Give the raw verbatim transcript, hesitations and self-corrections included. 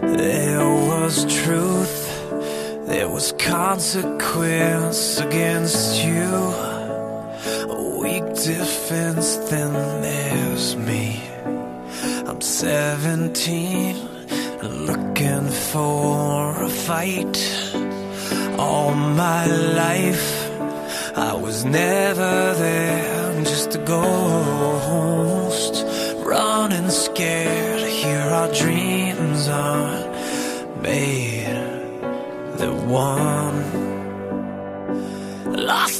There was truth, there was consequence against you. A weak defense, then there's me. I'm seventeen, looking for a fight. All my life I was never there, just a ghost, running scared. Here our dreams aren't made. The one lost